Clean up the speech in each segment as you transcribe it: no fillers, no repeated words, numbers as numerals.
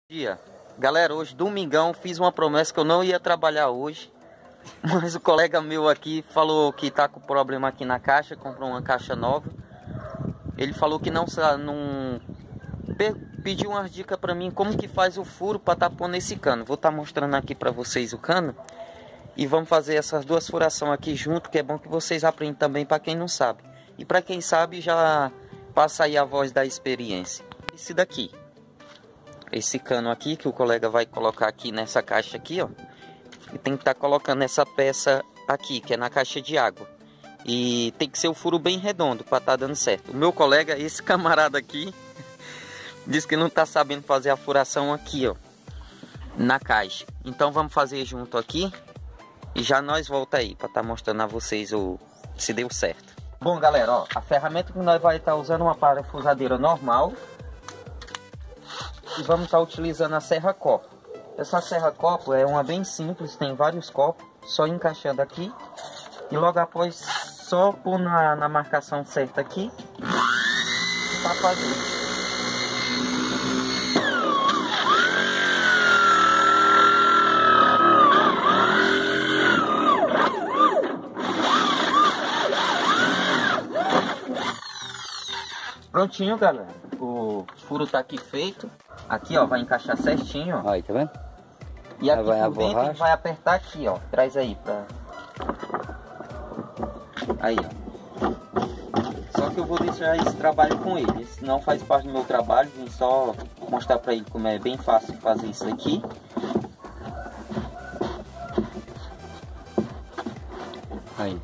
Dia. Galera, hoje domingão, fiz uma promessa que eu não ia trabalhar hoje, mas o colega meu aqui falou que tá com problema aqui na caixa, comprou uma caixa nova. Ele falou que não pediu umas dicas pra mim como que faz o furo pra tá pondo esse cano. Vou estar mostrando aqui pra vocês o cano e vamos fazer essas duas furações aqui junto, que é bom que vocês aprendam também pra quem não sabe. E pra quem sabe já passa aí a voz da experiência. Esse daqui. Esse cano aqui que o colega vai colocar aqui nessa caixa aqui, ó. E tem que estar colocando essa peça aqui, que é na caixa de água. E tem que ser o furo bem redondo para estar dando certo. O meu colega, esse camarada aqui, diz que não tá sabendo fazer a furação aqui, ó, na caixa. Então vamos fazer junto aqui e já nós volta aí para estar mostrando a vocês se deu certo. Bom, galera, ó, a ferramenta que nós vai estar usando é uma parafusadeira normal. E vamos estar utilizando a serra copo. Essa serra copo é uma bem simples, tem vários copos, só encaixando aqui. E logo após, só pôr na marcação certa aqui, para fazer. Prontinho, galera. O furo tá aqui feito. Aqui, ó, vai encaixar certinho, ó. Aí, tá vendo? E aqui por dentro a gente vai apertar aqui, ó. Traz aí pra... Aí, ó. Só que eu vou deixar esse trabalho com ele. Esse não faz parte do meu trabalho. Vim só mostrar pra ele como é bem fácil fazer isso aqui. Aí.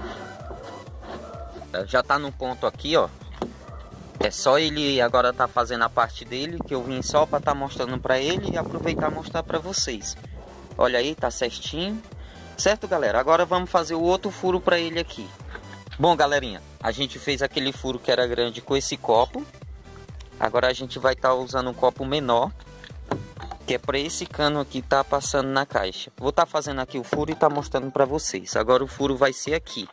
Já tá no ponto aqui, ó. É só ele agora tá fazendo a parte dele, que eu vim só para tá mostrando para ele e aproveitar e mostrar para vocês. Olha aí, tá certinho. Certo, galera? Agora vamos fazer o outro furo para ele aqui. Bom, galerinha, a gente fez aquele furo que era grande com esse copo. Agora a gente vai estar usando um copo menor, que é para esse cano aqui tá passando na caixa. Vou estar fazendo aqui o furo e tá mostrando para vocês. Agora o furo vai ser aqui.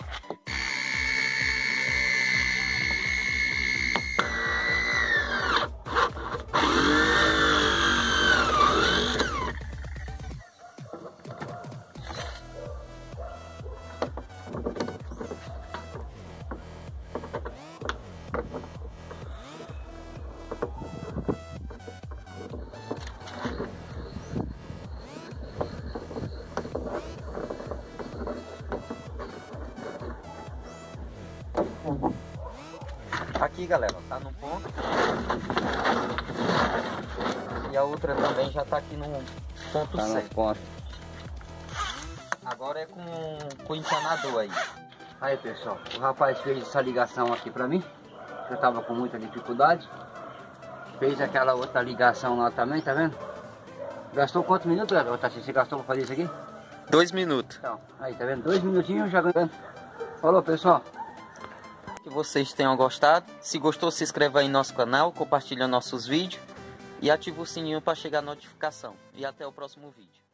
Aqui, galera, tá no ponto. E a outra também já tá aqui no ponto certo. Agora é com o encanador aí. Aí, pessoal, o rapaz fez essa ligação aqui pra mim. Eu tava com muita dificuldade. Fez aquela outra ligação lá também, tá vendo? Gastou quantos minutos, galera? Você gastou pra fazer isso aqui? 2 minutos. Então, aí, tá vendo? 2 minutinhos já ganhando. Falou, pessoal. Que vocês tenham gostado. Se gostou, se inscreva aí no nosso canal, compartilha nossos vídeos e ativa o sininho para chegar a notificação. E até o próximo vídeo.